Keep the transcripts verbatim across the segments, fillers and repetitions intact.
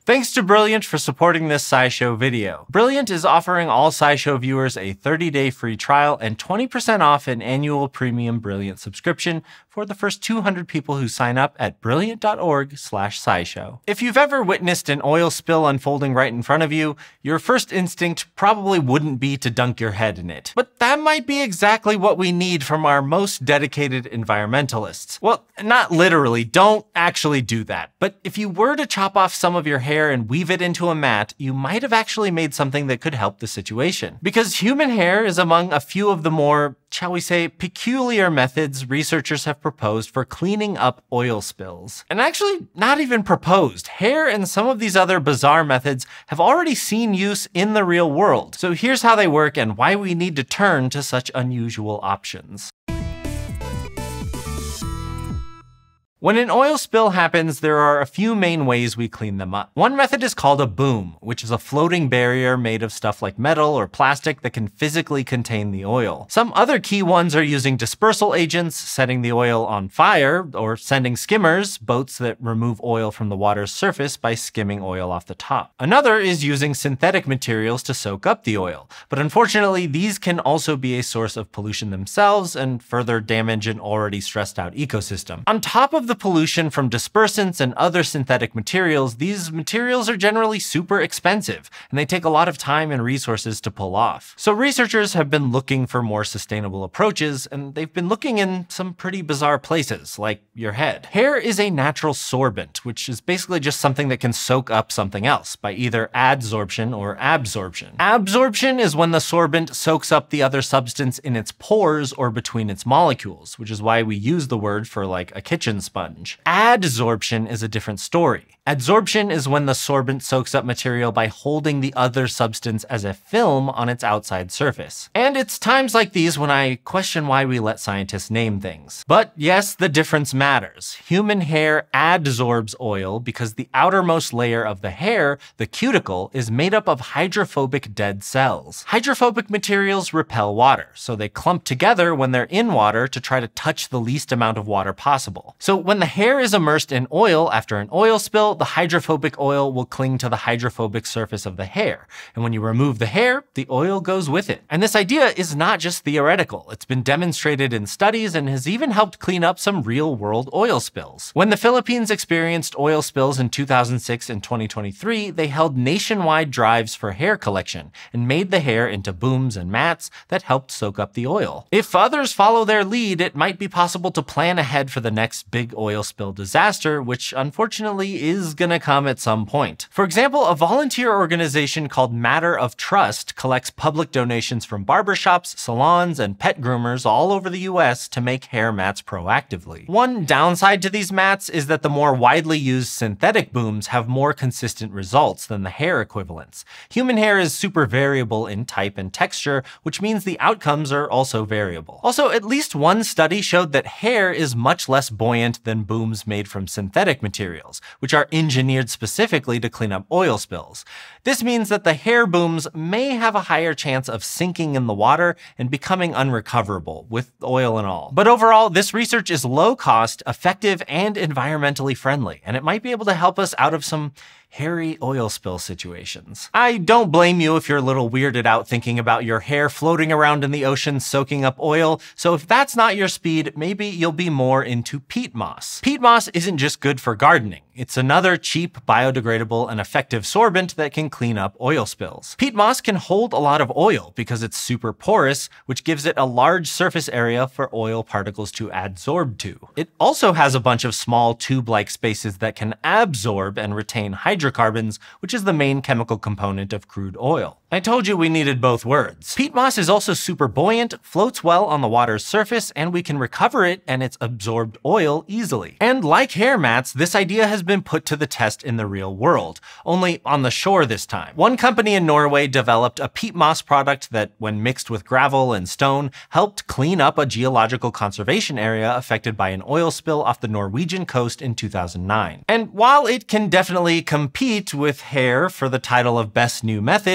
Thanks to Brilliant for supporting this SciShow video. Brilliant is offering all SciShow viewers a thirty day free trial and twenty percent off an annual premium Brilliant subscription for the first two hundred people who sign up at brilliant dot org slash scishow. If you've ever witnessed an oil spill unfolding right in front of you, your first instinct probably wouldn't be to dunk your head in it. But that might be exactly what we need from our most dedicated environmentalists. Well, not literally, don't actually do that. But if you were to chop off some of your hair and weave it into a mat, you might have actually made something that could help the situation. Because human hair is among a few of the more, shall we say, peculiar methods researchers have proposed for cleaning up oil spills. And actually, not even proposed. Hair and some of these other bizarre methods have already seen use in the real world. So here's how they work and why we need to turn to such unusual options. When an oil spill happens, there are a few main ways we clean them up. One method is called a boom, which is a floating barrier made of stuff like metal or plastic that can physically contain the oil. Some other key ones are using dispersal agents, setting the oil on fire, or sending skimmers, boats that remove oil from the water's surface by skimming oil off the top. Another is using synthetic materials to soak up the oil, but unfortunately these can also be a source of pollution themselves and further damage an already stressed out ecosystem. On top of the pollution from dispersants and other synthetic materials, these materials are generally super expensive, and they take a lot of time and resources to pull off. So researchers have been looking for more sustainable approaches, and they've been looking in some pretty bizarre places, like your head. Hair is a natural sorbent, which is basically just something that can soak up something else by either adsorption or absorption. Absorption is when the sorbent soaks up the other substance in its pores or between its molecules, which is why we use the word for like a kitchen sponge. Adsorption is a different story. Adsorption is when the sorbent soaks up material by holding the other substance as a film on its outside surface. And it's times like these when I question why we let scientists name things. But yes, the difference matters. Human hair adsorbs oil because the outermost layer of the hair, the cuticle, is made up of hydrophobic dead cells. Hydrophobic materials repel water, so they clump together when they're in water to try to touch the least amount of water possible. So when the hair is immersed in oil after an oil spill, the hydrophobic oil will cling to the hydrophobic surface of the hair. And when you remove the hair, the oil goes with it. And this idea is not just theoretical. It's been demonstrated in studies and has even helped clean up some real-world oil spills. When the Philippines experienced oil spills in two thousand six and twenty twenty-three, they held nationwide drives for hair collection and made the hair into booms and mats that helped soak up the oil. If others follow their lead, it might be possible to plan ahead for the next big oil spill disaster, which unfortunately is gonna come at some point. For example, a volunteer organization called Matter of Trust collects public donations from barbershops, salons, and pet groomers all over the U S to make hair mats proactively. One downside to these mats is that the more widely used synthetic booms have more consistent results than the hair equivalents. Human hair is super variable in type and texture, which means the outcomes are also variable. Also, at least one study showed that hair is much less buoyant than booms made from synthetic materials, which are engineered specifically to clean up oil spills. This means that the hair booms may have a higher chance of sinking in the water and becoming unrecoverable, with oil and all. But overall, this research is low cost, effective, and environmentally friendly, and it might be able to help us out of some hairy oil spill situations. I don't blame you if you're a little weirded out thinking about your hair floating around in the ocean soaking up oil, so if that's not your speed, maybe you'll be more into peat moss. Peat moss isn't just good for gardening. It's another cheap, biodegradable, and effective sorbent that can clean up oil spills. Peat moss can hold a lot of oil because it's super porous, which gives it a large surface area for oil particles to adsorb to. It also has a bunch of small tube-like spaces that can absorb and retain hydrocarbons, which is the main chemical component of crude oil. I told you we needed both words. Peat moss is also super buoyant, floats well on the water's surface, and we can recover it and its absorbed oil easily. And like hair mats, this idea has been put to the test in the real world, only on the shore this time. One company in Norway developed a peat moss product that, when mixed with gravel and stone, helped clean up a geological conservation area affected by an oil spill off the Norwegian coast in two thousand nine. And while it can definitely compete with hair for the title of best new method, peat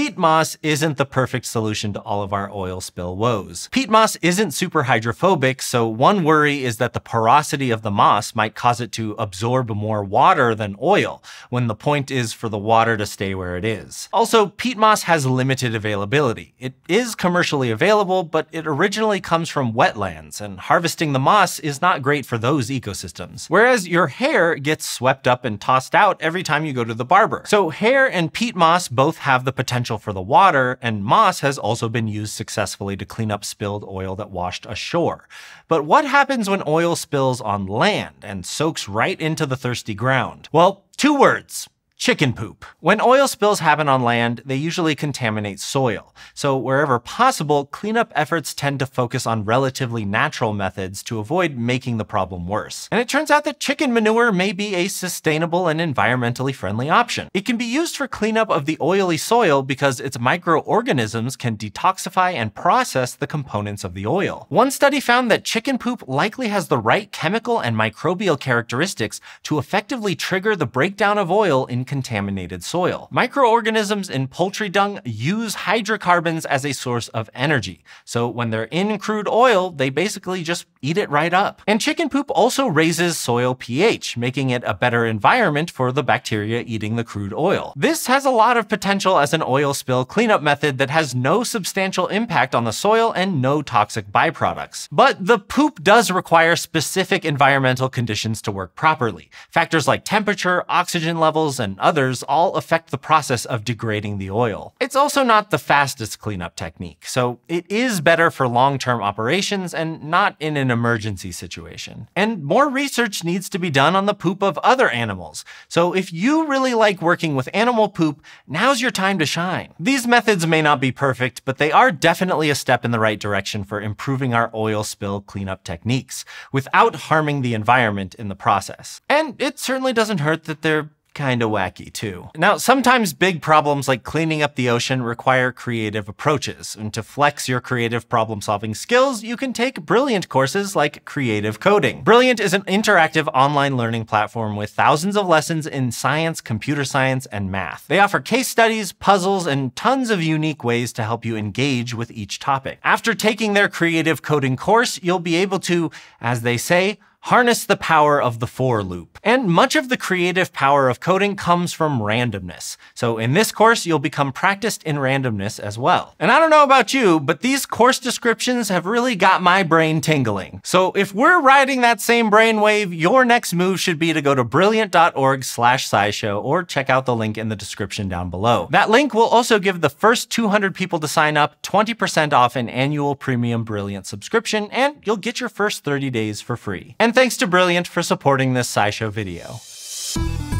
peat moss isn't the perfect solution to all of our oil spill woes. Peat moss isn't super hydrophobic, so one worry is that the porosity of the moss might cause it to absorb more water than oil, when the point is for the water to stay where it is. Also, peat moss has limited availability. It is commercially available, but it originally comes from wetlands, and harvesting the moss is not great for those ecosystems. Whereas your hair gets swept up and tossed out every time you go to the barber. So hair and peat moss both have the potential for the water, and moss has also been used successfully to clean up spilled oil that washed ashore. But what happens when oil spills on land and soaks right into the thirsty ground? Well, two words. Chicken poop. When oil spills happen on land, they usually contaminate soil. So wherever possible, cleanup efforts tend to focus on relatively natural methods to avoid making the problem worse. And it turns out that chicken manure may be a sustainable and environmentally friendly option. It can be used for cleanup of the oily soil because its microorganisms can detoxify and process the components of the oil. One study found that chicken poop likely has the right chemical and microbial characteristics to effectively trigger the breakdown of oil in contaminated soil. Microorganisms in poultry dung use hydrocarbons as a source of energy. So when they're in crude oil, they basically just eat it right up. And chicken poop also raises soil pH, making it a better environment for the bacteria eating the crude oil. This has a lot of potential as an oil spill cleanup method that has no substantial impact on the soil and no toxic byproducts. But the poop does require specific environmental conditions to work properly. Factors like temperature, oxygen levels, and others all affect the process of degrading the oil. It's also not the fastest cleanup technique, so it is better for long-term operations and not in an emergency situation. And more research needs to be done on the poop of other animals. So if you really like working with animal poop, now's your time to shine. These methods may not be perfect, but they are definitely a step in the right direction for improving our oil spill cleanup techniques, without harming the environment in the process. And it certainly doesn't hurt that they're kinda wacky too. Now, sometimes big problems like cleaning up the ocean require creative approaches, and to flex your creative problem-solving skills, you can take Brilliant courses like Creative Coding. Brilliant is an interactive online learning platform with thousands of lessons in science, computer science, and math. They offer case studies, puzzles, and tons of unique ways to help you engage with each topic. After taking their Creative Coding course, you'll be able to, as they say, harness the power of the for loop. And much of the creative power of coding comes from randomness. So in this course, you'll become practiced in randomness as well. And I don't know about you, but these course descriptions have really got my brain tingling. So if we're riding that same brainwave, your next move should be to go to brilliant dot org slash SciShow or check out the link in the description down below. That link will also give the first two hundred people to sign up twenty percent off an annual premium Brilliant subscription, and you'll get your first thirty days for free. And thanks to Brilliant for supporting this SciShow video.